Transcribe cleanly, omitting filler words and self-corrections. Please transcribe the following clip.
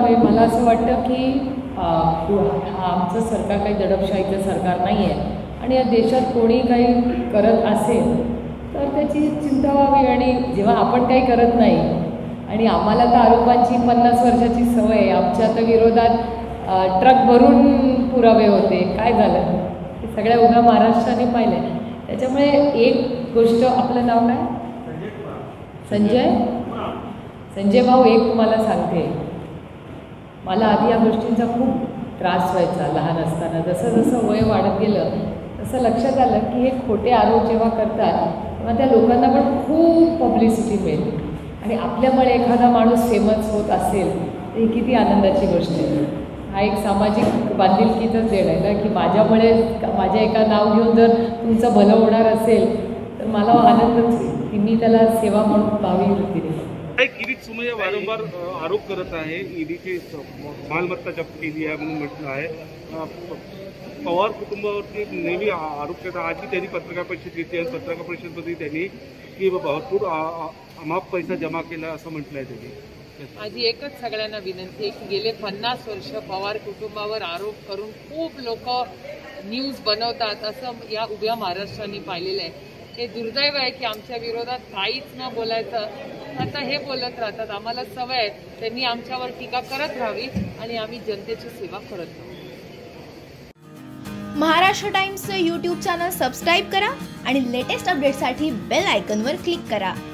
त्यामुळे मला असं वाटतं की आमचं सरकार काही दडपशाहीचं सरकार नाही आहे आणि या देशात कोणी काही करत असेल तर त्याची चिंता व्हावी। आणि जेव्हा आपण काही करत नाही आणि आम्हाला तर आरोपांची 50 वर्षाची सवय आहे, आमच्या तर विरोधात ट्रक भरून पुरावे होते, काय झालं हे सगळ्या उभ्या महाराष्ट्राने पाहिलं आहे। त्याच्यामुळे एक गोष्ट, आपलं नाव काय? संजय भाऊ, एक तुम्हाला सांगते, मला आधी या गोष्टींचा खूप त्रास व्हायचा लहान असताना। जसं जसं वय वाढत गेलं तसं लक्षात आलं की हे खोटे आरोप जेव्हा करतात तेव्हा त्या लोकांना पण खूप पब्लिसिटी मिळते आणि आपल्यामुळे एखादा माणूस फेमस होत असेल तर ही किती आनंदाची गोष्ट आहे। हा एक सामाजिक बांधिलकीचाच देण आहे ना, की माझ्यामुळे माझ्या एका नाव घेऊन जर तुमचं भलं होणार असेल तर मला आनंदच होईल की मी त्याला सेवा म्हणून भावी वृत्तीने। किरीट सोमय्या वारंवार आरोप करत आहे, ईडीची मालमत्ता जप्त केली आहे म्हणून म्हटलं आहे। पवार कुटुंबावरती नेहमी आरोप करतात। आजही त्यांनी पत्रकार परिषद घेतली आणि पत्रकार परिषदेमध्ये त्यांनी की भरपूर अमाप पैसा जमा केला असं म्हटलं आहे त्यांनी। माझी एकच सगळ्यांना विनंती आहे की गेले 50 वर्ष पवार कुटुंबावर आरोप करून खूप लोक न्यूज बनवतात, असं या उभ्या महाराष्ट्राने पाहिलेलं आहे। हे दुर्दैव आहे की आमच्या विरोधात काहीच न बोलायचं आता हे बोलत राहतात। आम्हाला सवय आहे, त्यांनी आमच्यावर टीका करत राहावी आणि आम्ही जनतेची सेवा करत राहावी। महाराष्ट्र टाइम्सचं यूट्यूब चॅनल सबस्क्राईब करा आणि लेटेस्ट अपडेट्ससाठी बेल आयकॉनवर क्लिक करा।